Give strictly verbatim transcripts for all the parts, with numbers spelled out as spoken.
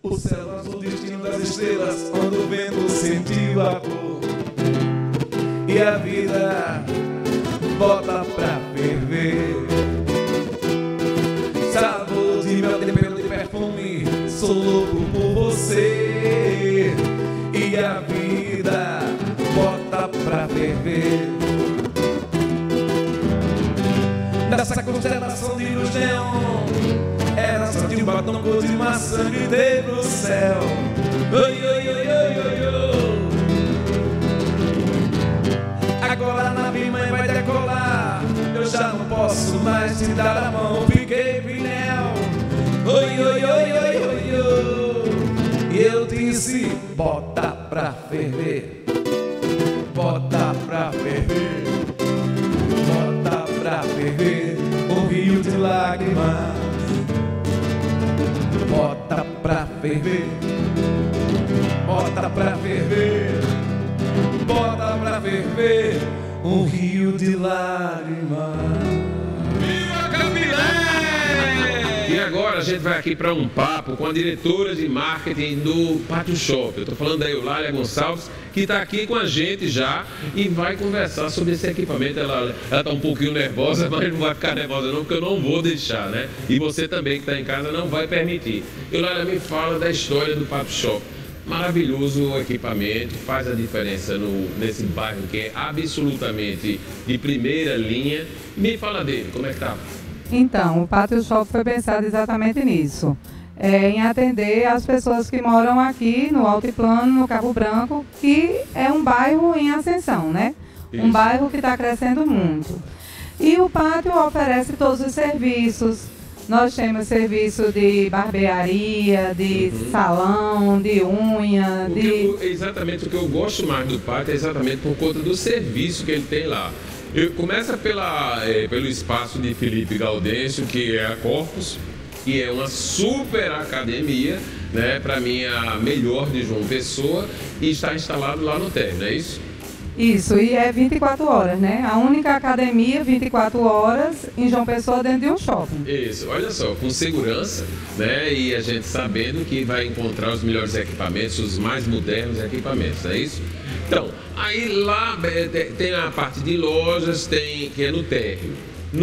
O céu azul, destino das estrelas, onde o vento sentiu a cor. E a vida bota pra ferver. Sabor de mel, tempero de perfume, sou louco por você. E a vida bota pra ferver. Nessa constelação de luz neon, era só de um batom cor de maçã, gritei pro céu. Oi, oi, oi, oi, oi, oi. Agora a nave mãe vai decolar, eu já não posso mais te dar a mão, fiquei pinel. Oi, oi, oi, oi, oi, oi. E eu disse, bota pra ferver, bota pra ferver, bota pra ferver, um rio de lágrimas. Bota pra ferver, bota pra ferver, bota pra ferver, um rio de lágrimas. Viva Capilé! E agora a gente vai aqui para um papo com a diretora de marketing do Pátio Shop. Eu estou falando da Eulália Gonçalves, que está aqui com a gente já e vai conversar sobre esse equipamento. Ela está um pouquinho nervosa, mas não vai ficar nervosa não, porque eu não vou deixar, né? E você também que está em casa não vai permitir. Eulália, me fala da história do Pátio Shop. Maravilhoso o equipamento, faz a diferença no, nesse bairro que é absolutamente de primeira linha. Me fala dele, como é que tá? Então, o Pátio Shop foi pensado exatamente nisso. É, em atender as pessoas que moram aqui no Altiplano, no Cabo Branco, que é um bairro em ascensão, né? Isso. Um bairro que está crescendo muito. E o pátio oferece todos os serviços. Nós temos serviço de barbearia, de uhum. salão, de unha, o de... Eu, exatamente o que eu gosto mais do pátio é exatamente por conta do serviço que ele tem lá. Eu, começa pela, é, pelo espaço de Felipe Gaudêncio, que é a Corpus, que é uma super academia, né? Para mim a melhor de João Pessoa, e está instalado lá no térreo, não é isso? Isso, e é vinte e quatro horas, né? A única academia vinte e quatro horas em João Pessoa dentro de um shopping. Isso, olha só, com segurança, né? E a gente sabendo que vai encontrar os melhores equipamentos, os mais modernos equipamentos, não é isso? Então, aí lá tem a parte de lojas, tem, que é no térreo.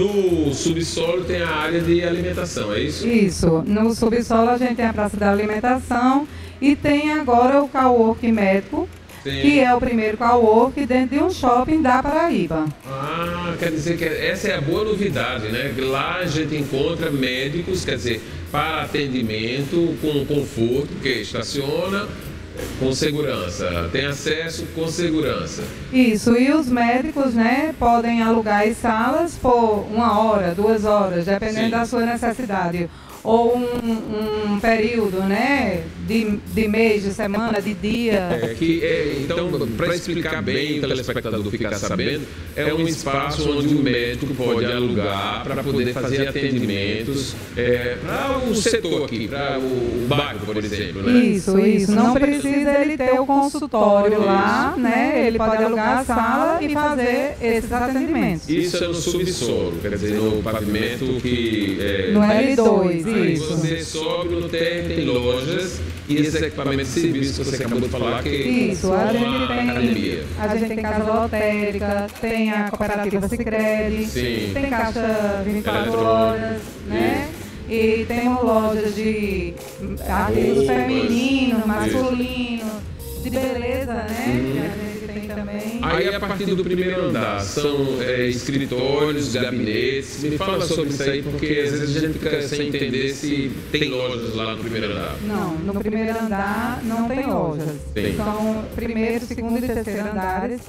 No subsolo tem a área de alimentação, é isso? Isso, no subsolo a gente tem a praça da alimentação e tem agora o cowork médico, sim, que é o primeiro cowork dentro de um shopping da Paraíba. Ah, quer dizer que essa é a boa novidade, né? Lá a gente encontra médicos, quer dizer, para atendimento com conforto, porque estaciona com segurança, tem acesso com segurança. Isso, e os médicos, né, podem alugar as salas por uma hora, duas horas, dependendo, sim, da sua necessidade. Ou um, um período, né, de, de mês, de semana, de dia. É, que, é, então, para explicar bem, o telespectador ficar sabendo, é um espaço onde o médico pode alugar para poder fazer atendimentos é, para o setor aqui, para o bairro, por exemplo, né? Isso, isso. Não precisa ele ter o consultório lá, né? Ele pode alugar a sala e fazer esses atendimentos. Isso é no subsolo, quer dizer, no pavimento que... É, no L dois. Aí você sobe no térreo, tem lojas e esses equipamentos de serviço que você acabou de falar, que isso, a gente tem academia. A gente tem casa lotérica, tem a cooperativa Sicredi, sim, tem caixa vinte e quatro horas, né? E temos lojas de artigos femininos, masculinos, de beleza, né? Hum. Que a gente tem também. Aí a partir do primeiro andar são é, escritórios, gabinetes. Me fala sobre isso aí, porque às vezes a gente fica sem entender se tem lojas lá no primeiro andar. Não, no primeiro andar não tem lojas. Tem. São primeiro, segundo e terceiro andares.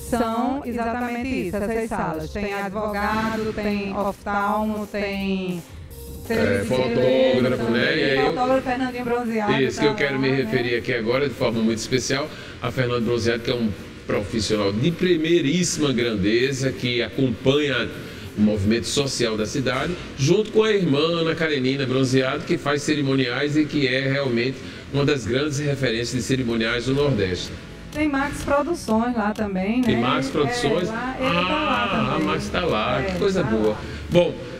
São exatamente isso, essas salas. Tem advogado, tem oftalmo, tem... É, fotógrafo, né? E aí fotógrafo Fernandinho Bronzeado. Isso que eu quero me referir aqui agora de forma muito especial a Fernando Bronzeado, que é um profissional de primeiríssima grandeza que acompanha o movimento social da cidade, junto com a irmã Ana Karenina Bronzeado, que faz cerimoniais e que é realmente uma das grandes referências de cerimoniais do Nordeste. Tem Max Produções lá também, né? Tem Max Produções? É, lá, ele ah, tá lá também. A Max está lá, é, que coisa tá boa. Lá. Bom,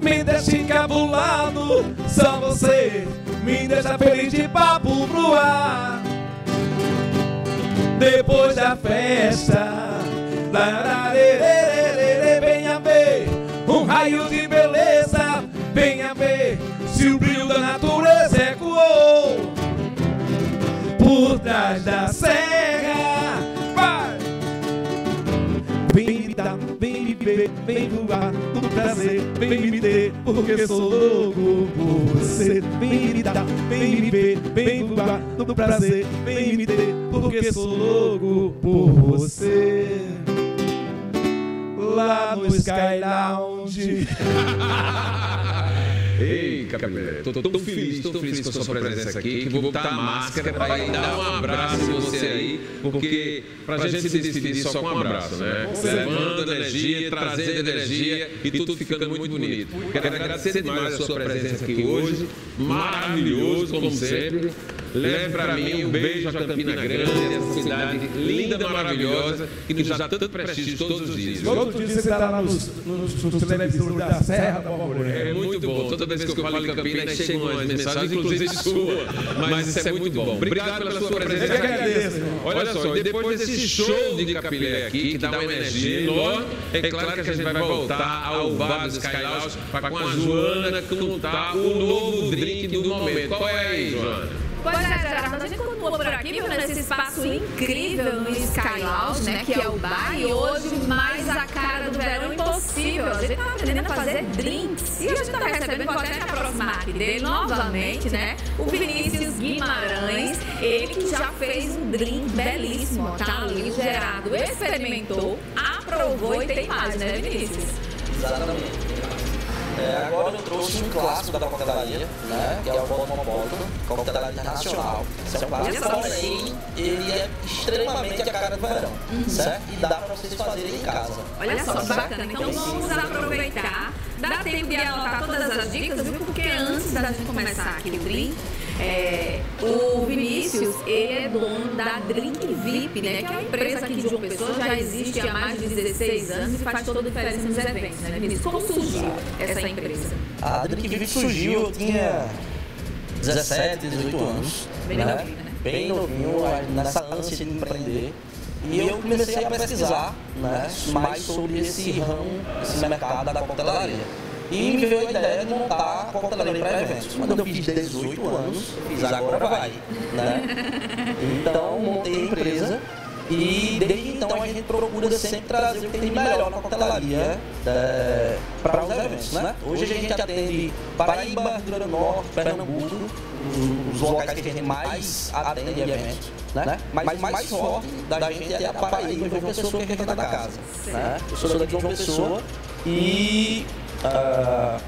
me deixa encabulado. Só você me deixa feliz de papo pro ar. Depois da festa, venha ver um raio de beleza. Venha ver se o brilho da natureza ecoou por trás da serra. Vai! Vem me dar, vem me ver, vem voar do prazer, vem me ter, porque sou louco por você. Vem me dar, vem me ver, vem voar do prazer, vem me ter, porque sou louco por você. Lá no Sky Lounge. Ei, Capilé, tô tão feliz, tão feliz com a sua presença aqui, que vou botar a máscara para ir dar um abraço em você aí, porque pra gente se despedir só com um abraço, né? Levando energia, trazendo energia e tudo ficando muito bonito. Quero agradecer demais a sua presença aqui hoje, maravilhoso, como sempre. Leve para mim um beijo a Campina Grande, essa cidade linda, maravilhosa, que nos dá tanto prestígio todos os dias. Todos os dias você está lá nos, nos, nos televisores da Serra da Borborema. É muito bom. Toda vez que eu falo em Campinas, chegam umas mensagens, inclusive sua. Mas isso é muito bom. Obrigado pela sua presença aqui. Olha só, e depois desse show de Capilé aqui, que dá uma energia enorme, é claro que a gente vai voltar ao bar do Sky Lounge para com a Joana contar o novo drink do momento. Qual é aí, Joana? Pois é, Gerardo, a gente continua por aqui, viu, nesse espaço incrível no Sky Lounge, né, que é o bar, e hoje mais a cara do verão impossível. A gente tá aprendendo a fazer drinks, e a gente tá recebendo, vou até me aproximar aqui dele novamente, né, o Vinícius Guimarães, ele que já fez um drink belíssimo, ó, tá ali, Gerardo experimentou, aprovou e tem mais, né, Vinícius? Exatamente. É, agora eu trouxe um clássico da coquetelaria, né, que é o Cosmopolitan, coquetelaria internacional. Esse é um clássico, porém, ele é extremamente a cara do verão, uhum. certo? E dá para vocês fazerem em casa. Olha só, bacana. Então vamos aproveitar. Dá tempo de anotar todas as dicas, viu? Porque antes da gente começar aqui o drink, é, o Vinícius, ele é dono da Drink V I P, né? Que é uma empresa aqui de João Pessoa, já existe há mais de dezesseis anos e faz toda a diferença nos eventos, né, Vinícius? Como surgiu essa empresa? A Drink V I P surgiu, eu tinha dezessete, dezoito anos. Bem né? novinho, né? Bem novinho, nessa ânsia de empreender. E eu comecei a pesquisar, né, mais sobre esse ramo, esse mercado da coquetelaria. E me veio a ideia de montar a coquetelaria para eventos. Quando eu fiz dezoito anos, fiz agora vai, né? Então montei a empresa e desde então a gente procura sempre trazer o que tem de melhor na coquetelaria é, para os eventos, né? Hoje a gente atende Paraíba, Rio Grande do Norte, Pernambuco, os locais que a gente mais atende eventos, né? Mas o mais forte da gente é a Paraíba e João Pessoa, que é a gente da casa, né? Eu sou daqui de João Pessoa e Uh,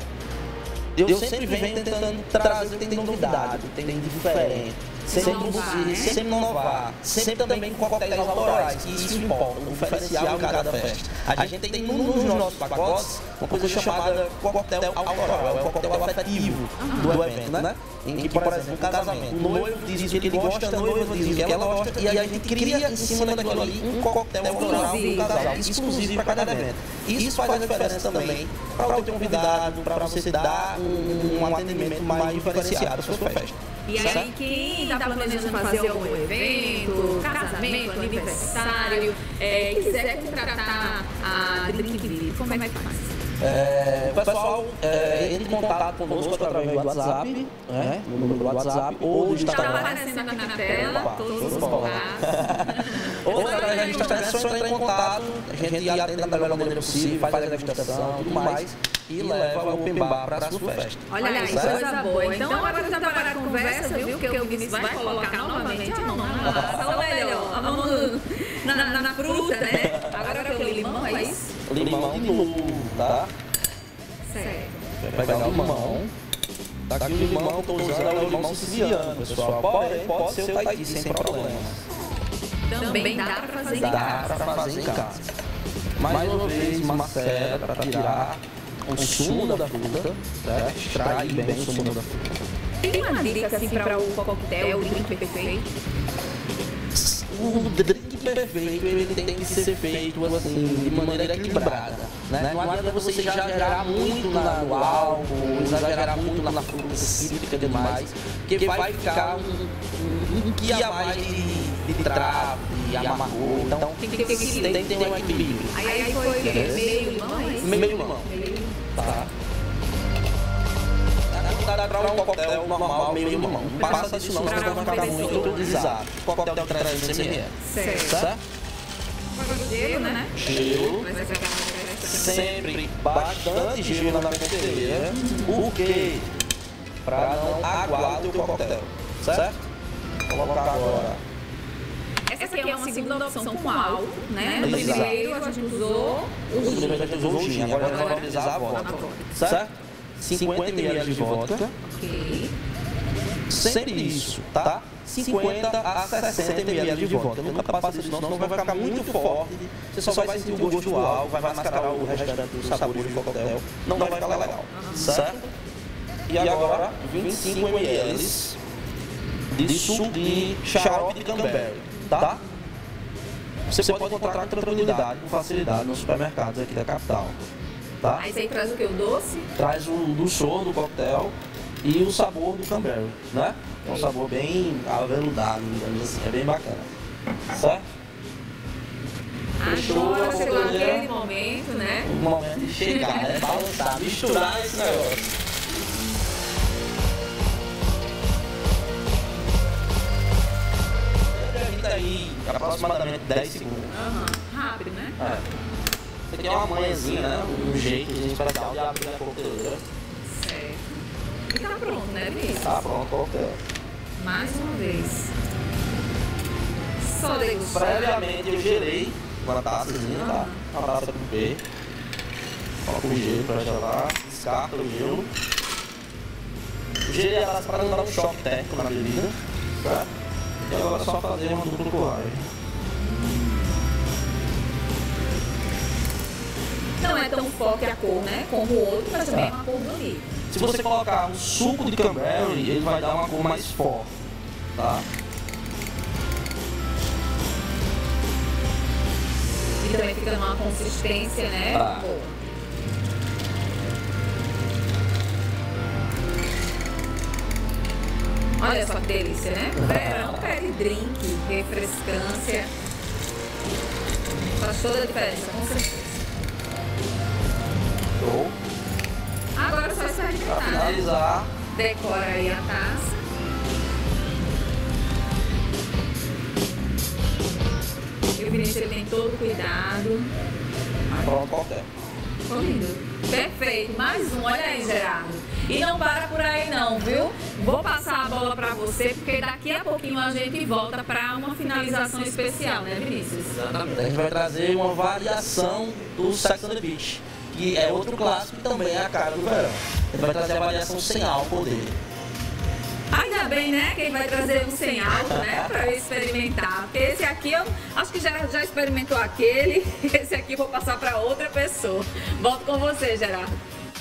eu sempre venho tentando trazer o que tem novidade, o que tem diferente, sempre buscar, sempre inovar, sempre também com coquetéis autorais, que isso importa, o diferencial em cada festa. A gente tem nos nossos pacotes uma coisa chamada coquetel autoral, é o coquetel afetivo do evento, né? Em que, por exemplo, um casamento, o noivo diz que ele gosta, a noiva diz que ela gosta, e aí a gente cria em cima daquilo ali um coquetel autoral do casal, exclusivo para cada evento. Isso faz a diferença também para o teu convidado, para você dar um, um atendimento mais diferenciado à sua festa. E aí, quem está planejando fazer algum evento, casamento, aniversário, é, quiser contratar a Drink V I P, como é que faz? É, o pessoal é, entra em contato conosco através do WhatsApp, né, no número do WhatsApp ou do Instagram. Está aparecendo aqui na tela, Opa, todos os contatos. Ou através do Instagram, é só entrar em contato, a gente atende da melhor maneira possível, faz a degustação e tudo mais, e leva o open bar para a sua festa. Olha aí, coisa boa. Então agora a gente vai parar a conversa, viu? Que o Vinícius vai colocar novamente a mão na massa, ou melhor, a mão no, na, na, na fruta, né? Agora que o limão, é isso? Limão de novo, tá? Certo. Vai pegar o limão. Tá aqui o limão que eu estou usando é o limão siciliano, pessoal. Porém, pode ser o Tahiti sem problema. Também dá para fazer em casa. Dá para fazer em casa. Mais uma vez, macera para tirar o sumo da fruta, certo? Extrai bem o sumo da fruta. Tem uma dica assim para o coquetel, o drink perfeito? o drink perfeito ele tem que ser feito assim, de maneira equilibrada. Né? Não adianta você exagerar muito na, no álcool, exagerar muito na fruta cítrica demais, porque vai ficar um, um que a mais de, de travo, de amargor. Então tem que ter, tem que ter um equilíbrio. Aí, aí foi o quê? Meio limão, é isso? Meio limão. Tá. Dá para um coquetel normal, meio limão. Não passa disso não, senão vai ficar muito exato. Coquetel de trezentos mililitros. Certo. Certo? Gelo, né? Gelo. Sempre bastante gelo na cafeteira. Por quê? Para não aguar o teu coquetel. Certo? Vou colocar agora. Essa aqui é uma segunda opção com álcool, né? No Exato. primeiro a gente usou o O gin. primeiro a gente usou o gin, agora nós vamos utilizar a vodka. Certo? cinquenta mililitros de vodka. Ok. Sempre isso, tá? cinquenta a sessenta mililitros de vodka. Nunca passa disso não, senão vai ficar muito forte. Você só vai sentir o gosto do álcool, vai mascarar o restante dos sabores do coquetel. Não vai ficar legal, certo? E agora, vinte e cinco mililitros de suco de xarope de cranberry, tá? Você pode encontrar com tranquilidade, com facilidade nos supermercados aqui da capital, tá? Aí você traz o que? O doce? Traz o dulçor do coquetel e o sabor do cranberry, né? É um sabor bem aveludado, digamos assim, é bem bacana, certo? Agora chegou aquele momento, né? O momento de chegar, né? Balançar, misturar esse negócio. Aí, aproximadamente dez segundos. Uhum. Rápido, né? É. Isso aqui é uma manhãzinha, né? Um jeito especial de abrir a coqueteleira. Certo. E tá pronto, né, Vinícius? Tá pronto, coquetel. Mais uma vez. Só degustar. Previamente eu gelei uma taçazinha, tá? Uma taça com P. Coloca o gelo pra gelar, descarta o gelo. Gelei a taça para não dar um choque térmico na bebida, certo? E agora é só fazer uma dupla colagem. Não é tão forte a cor, né? Como o outro, mas também é uma cor bonita. Se você colocar um suco de cranberry, ele vai dar uma cor mais forte, tá? E também fica numa consistência, né? Ah. Boa. Olha só que delícia, né? Verão pede drink, refrescância. Faz toda a diferença, com certeza. Show. Agora é só Pra experimentar, né? finalizar, Decora aí a taça. E o Vinícius ele tem todo o cuidado. pronto, coquetel. Ficou lindo. Perfeito. Mais um. Olha aí, Gerardo. E não para por aí não, viu? Vou passar a bola para você, porque daqui a pouquinho a gente volta para uma finalização especial, né, Vinícius? Exatamente. A gente vai trazer uma variação do Sex and the Beach, que é outro clássico e também é a cara do verão. A gente vai trazer a variação sem álcool dele. Ainda bem, né? Quem vai trazer um sem álcool, né? Para eu experimentar. Porque esse aqui eu acho que já, já experimentou aquele. Esse aqui eu vou passar para outra pessoa. Volto com você, Gerardo.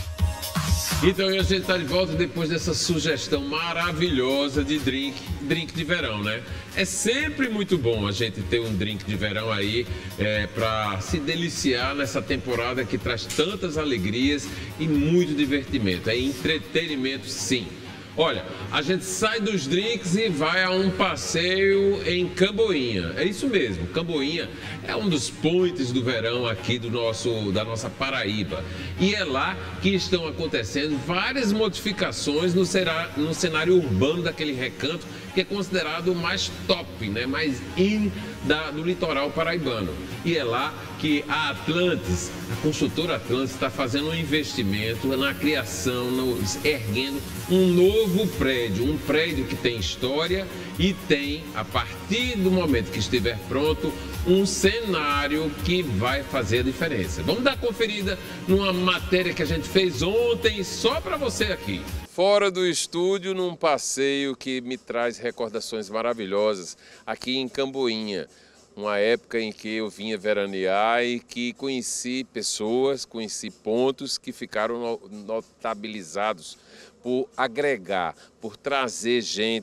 Então a gente está de volta depois dessa sugestão maravilhosa de drink, drink de verão, né? É sempre muito bom a gente ter um drink de verão aí é, para se deliciar nessa temporada que traz tantas alegrias e muito divertimento. É entretenimento, sim. Olha, a gente sai dos drinks e vai a um passeio em Camboinha. É isso mesmo, Camboinha é um dos points do verão aqui do nosso, da nossa Paraíba. E é lá que estão acontecendo várias modificações no, será, no cenário urbano daquele recanto que é considerado o mais top, né? Mais in da, do litoral paraibano. E é lá que a Atlantis, a construtora Atlantis, está fazendo um investimento na criação, no, erguendo um novo prédio, um prédio que tem história e tem, a partir do momento que estiver pronto, um cenário que vai fazer a diferença. Vamos dar conferida numa matéria que a gente fez ontem só para você aqui. Fora do estúdio, num passeio que me traz recordações maravilhosas aqui em Camboinha. Uma época em que eu vinha veranear e que conheci pessoas, conheci pontos que ficaram notabilizados por agregar, por trazer gente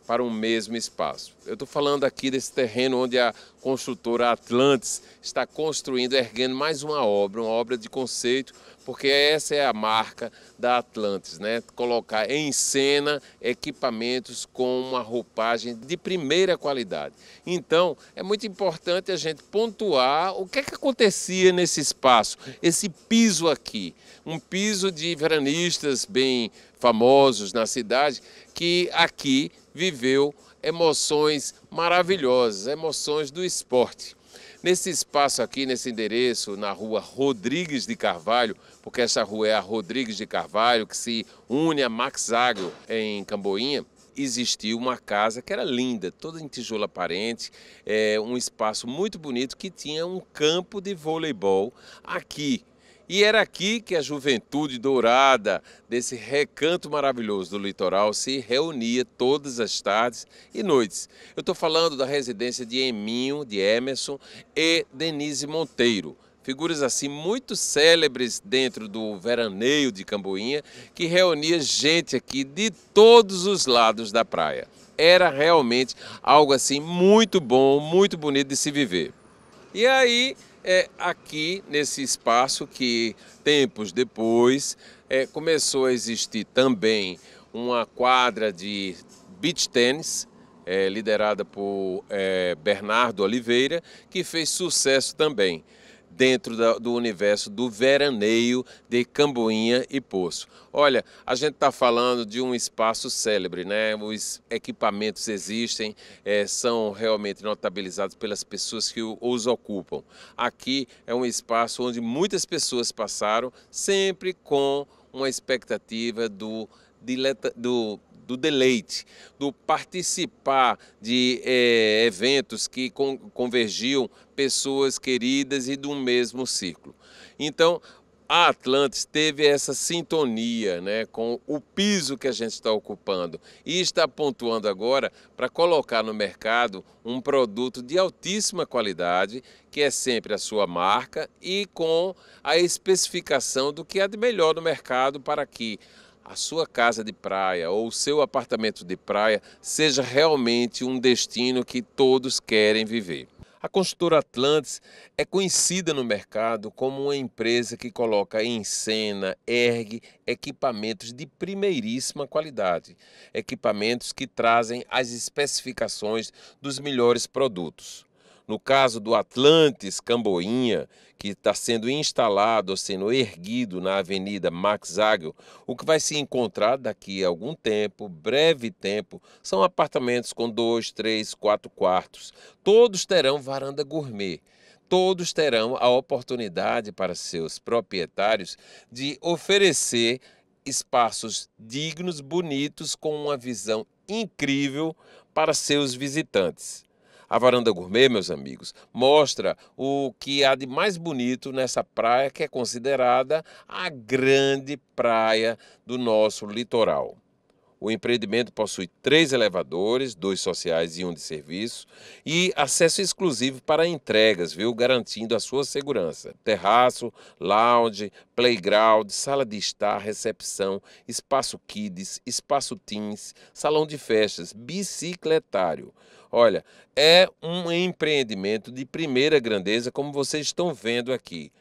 para um mesmo espaço. Eu estou falando aqui desse terreno onde a construtora Atlantis está construindo, erguendo mais uma obra, uma obra de conceito, porque essa é a marca da Atlantis, né? Colocar em cena equipamentos com uma roupagem de primeira qualidade. Então, é muito importante a gente pontuar o que é que acontecia nesse espaço, esse piso aqui, um piso de veranistas bem famosos na cidade, que aqui viveu emoções maravilhosas, emoções do esporte. Nesse espaço aqui, nesse endereço, na rua Rodrigues de Carvalho, porque essa rua é a Rodrigues de Carvalho, que se une a Max Zaghel em Camboinha, existiu uma casa que era linda, toda em tijolo aparente, é, um espaço muito bonito que tinha um campo de voleibol aqui. E era aqui que a juventude dourada desse recanto maravilhoso do litoral se reunia todas as tardes e noites. Eu estou falando da residência de Eminho, de Emerson e Denise Monteiro. Figuras assim muito célebres dentro do veraneio de Camboinha, que reunia gente aqui de todos os lados da praia. Era realmente algo assim muito bom, muito bonito de se viver. E aí, é aqui nesse espaço que tempos depois é, começou a existir também uma quadra de beach tennis, é, liderada por é, Bernardo Oliveira, que fez sucesso também dentro da, do universo do veraneio de Camboinha e Poço. Olha, a gente está falando de um espaço célebre, né? Os equipamentos existem, é, são realmente notabilizados pelas pessoas que os ocupam. Aqui é um espaço onde muitas pessoas passaram, sempre com uma expectativa do, dileta, do do deleite, do participar de é, eventos que con convergiam pessoas queridas e do mesmo ciclo. Então, a Atlantis teve essa sintonia, né, com o piso que a gente está ocupando e está pontuando agora para colocar no mercado um produto de altíssima qualidade, que é sempre a sua marca e com a especificação do que há de melhor no mercado para que a sua casa de praia ou o seu apartamento de praia seja realmente um destino que todos querem viver. A construtora Atlantis é conhecida no mercado como uma empresa que coloca em cena, ergue equipamentos de primeiríssima qualidade, equipamentos que trazem as especificações dos melhores produtos. No caso do Atlantis Camboinha, que está sendo instalado ou sendo erguido na Avenida Max Zaghel, o que vai se encontrar daqui a algum tempo, breve tempo, são apartamentos com dois, três, quatro quartos. Todos terão varanda gourmet. Todos terão a oportunidade para seus proprietários de oferecer espaços dignos, bonitos, com uma visão incrível para seus visitantes. A varanda gourmet, meus amigos, mostra o que há de mais bonito nessa praia, que é considerada a grande praia do nosso litoral. O empreendimento possui três elevadores, dois sociais e um de serviço, e acesso exclusivo para entregas, viu? Garantindo a sua segurança. Terraço, lounge, playground, sala de estar, recepção, espaço kids, espaço teens, salão de festas, bicicletário. Olha, é um empreendimento de primeira grandeza, como vocês estão vendo aqui.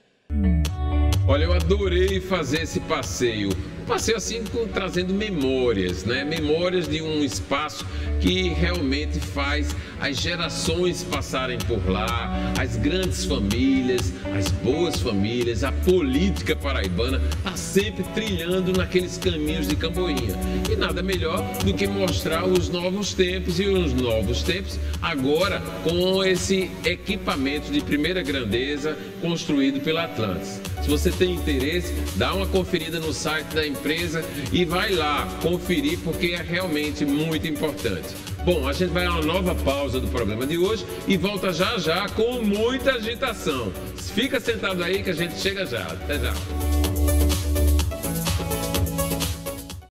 Olha, eu adorei fazer esse passeio. Um passeio assim, trazendo memórias, né? Memórias de um espaço que realmente faz as gerações passarem por lá, as grandes famílias, as boas famílias, a política paraibana está sempre trilhando naqueles caminhos de Camboinha. E nada melhor do que mostrar os novos tempos e os novos tempos agora com esse equipamento de primeira grandeza construído pela Atlantis. Se você tem interesse, dá uma conferida no site da empresa e vai lá conferir, porque é realmente muito importante. Bom, a gente vai a uma nova pausa do programa de hoje e volta já já com muita agitação. Fica sentado aí que a gente chega já. Até já.